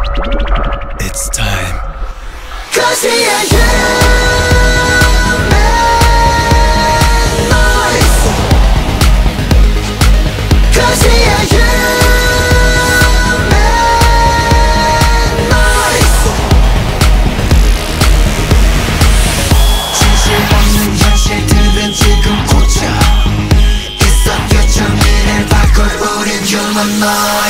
It's time. 'Cause we are human noise. 'Cause we are human noise. 진실 없는 현실들은 지금 고쳐 있어 future 미래를 바꿀 우린 human noise.